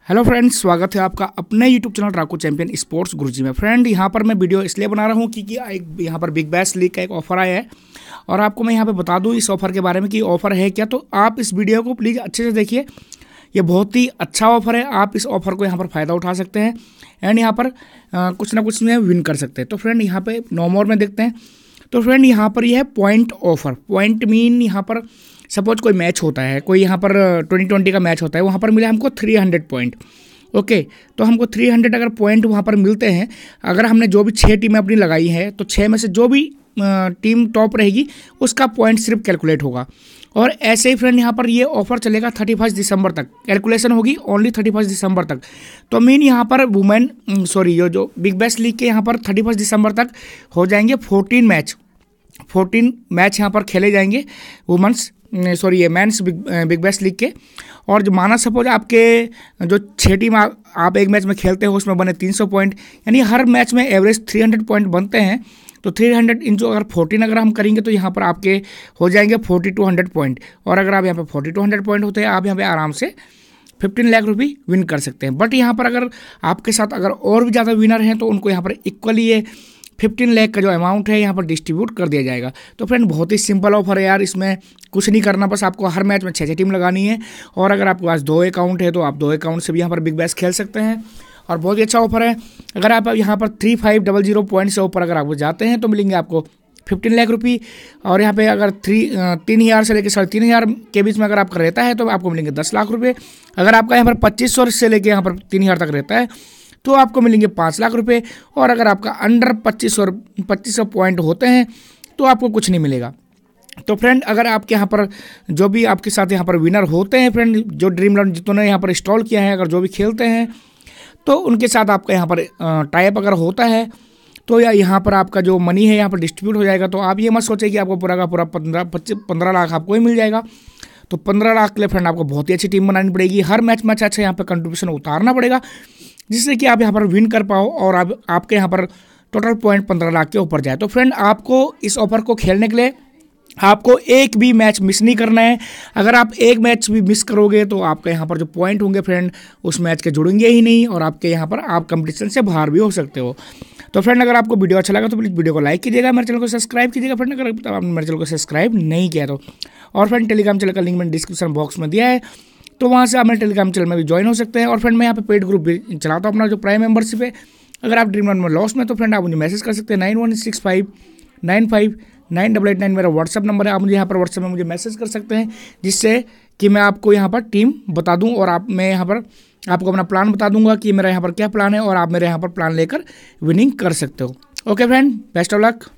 Hello friends, स्वागत है आपका अपने यूट्यूब चैनल राको चैंपियन स्पोर्ट्स गुरुजी में। फ्रेंड, यहाँ पर मैं वीडियो इसलिए बना रहा हूँ कि यहाँ पर बिग बैश लीग का एक ऑफर आया है और आपको मैं यहाँ पे बता दूँ इस ऑफर के बारे में कि ऑफर है क्या। तो आप इस वीडियो को प्लीज़ अच्छे से देखिए, ये बहुत ही अच्छा ऑफर है। आप इस ऑफर को यहाँ पर फ़ायदा उठा सकते हैं एंड यहाँ पर कुछ ना कुछ में विन कर सकते हैं। तो फ्रेंड, यहाँ पे नो मोर में देखते हैं। तो फ्रेंड, यहाँ पर यह है पॉइंट ऑफर। पॉइंट मीन यहाँ पर सपोज कोई मैच होता है, कोई यहाँ पर 2020 का मैच होता है, वहाँ पर मिला हमको 300 पॉइंट। ओके, तो हमको 300 अगर पॉइंट वहाँ पर मिलते हैं, अगर हमने जो भी 6 टीमें अपनी लगाई हैं तो 6 में से जो भी टीम टॉप रहेगी उसका पॉइंट सिर्फ कैलकुलेट होगा। और ऐसे ही फ्रेंड, यहाँ पर ये ऑफर चलेगा 31 दिसंबर तक। कैलकुलेशन होगी ओनली 31 दिसंबर तक। तो मीन यहाँ पर ये जो बिग बैश लीग के यहाँ पर 31 दिसंबर तक हो जाएंगे 14 मैच यहाँ पर खेले जाएंगे ये मेंस बिग बैश लीग के। और जो माना सपोज आपके जो 6 टीम आप एक मैच में खेलते हो उसमें बने 300 पॉइंट, यानी हर मैच में एवरेज 300 पॉइंट बनते हैं। तो 300 इंटू अगर 14 अगर हम करेंगे तो यहाँ पर आपके हो जाएंगे 4200 पॉइंट। और अगर आप यहाँ पे 4200 पॉइंट होते हैं, आप यहाँ पे आराम से 15 लाख रुपये विन कर सकते हैं। बट यहाँ पर अगर आपके साथ अगर और भी ज़्यादा विनर हैं तो उनको यहाँ पर इक्वली ये 15 लाख का जो अमाउंट है यहाँ पर डिस्ट्रीब्यूट कर दिया जाएगा। तो फ्रेंड, बहुत ही सिंपल ऑफर है यार, इसमें कुछ नहीं करना, बस आपको हर मैच में 6 टीम लगानी है। और अगर आपके पास 2 अकाउंट है तो आप 2 अकाउंट से भी यहाँ पर बिग बैश खेल सकते हैं और बहुत ही अच्छा ऑफर है। अगर आप यहाँ पर 3500 पॉइंट से ऊपर अगर आप जाते हैं तो मिलेंगे आपको 15 लाख रुपये। और यहाँ पे अगर 3000 से लेकर 3500 के बीच में अगर आपका रहता है तो आपको मिलेंगे 10 लाख रुपये। अगर आपका यहाँ पर 2500 से लेकर यहाँ पर 3000 तक रहता है तो आपको मिलेंगे 5 लाख रुपये। और अगर आपका अंडर 2500 पॉइंट होते हैं तो आपको कुछ नहीं मिलेगा। तो फ्रेंड, अगर आपके यहाँ पर जो भी आपके साथ यहाँ पर विनर होते हैं फ्रेंड, जो ड्रीम इलेवन जितने यहाँ पर इंस्टॉल किया है, अगर जो भी खेलते हैं तो उनके साथ आपका यहाँ पर टाइप अगर होता है तो यहाँ पर आपका जो मनी है यहाँ पर डिस्ट्रीब्यूट हो जाएगा। तो आप ये मत सोचें कि आपको पूरा का पूरा 15 लाख आपको ही मिल जाएगा। तो 15 लाख के लिए फ्रेंड आपको बहुत ही अच्छी टीम बनानी पड़ेगी, हर मैच में अच्छा यहाँ पर कंट्रीब्यूशन उतारना पड़ेगा जिससे कि आप यहाँ पर विन कर पाओ और आपके यहाँ पर टोटल पॉइंट 15 लाख के ऊपर जाए। तो फ्रेंड, आपको इस ऑफर को खेलने के लिए आपको एक भी मैच मिस नहीं करना है। अगर आप एक मैच भी मिस करोगे तो आपके यहाँ पर जो पॉइंट होंगे फ्रेंड उस मैच के जुड़ेंगे ही नहीं और आपके यहाँ पर आप कंपटीशन से बाहर भी हो सकते हो। तो फ्रेंड, अगर आपको वीडियो अच्छा लगा तो प्लीज़ वीडियो को लाइक कीजिएगा, मेरे चैनल को सब्सक्राइब कीजिएगा फ्रेंड, अगर आपने मेरे चैनल को सब्सक्राइब नहीं किया तो। और फ्रेंड, टेलीग्राम चैनल का लिंक मैंने डिस्क्रिप्शन बॉक्स में दिया है, तो वहाँ से आप मेरे टेलीग्राम चैनल में भी ज्वाइन हो सकते हैं। और फ्रेंड, मैं यहाँ पे पेड ग्रुप भी चलाता हूँ अपना, जो प्राइम मेंबरशिप है। अगर आप ड्रीम इलेवन में लॉस में तो फ्रेंड आप मुझे मैसेज कर सकते हैं 9165959889 मेरा व्हाट्सअप नंबर है। आप मुझे यहाँ पर व्हाट्सअप में मुझे मैसेज कर सकते हैं जिससे कि मैं आपको यहाँ पर टीम बता दूँ और मैं यहाँ पर आपको अपना प्लान बता दूंगा कि मेरा यहाँ पर क्या प्लान है और आप मेरे यहाँ पर प्लान लेकर विनिंग कर सकते हो। Okay friend, best of luck.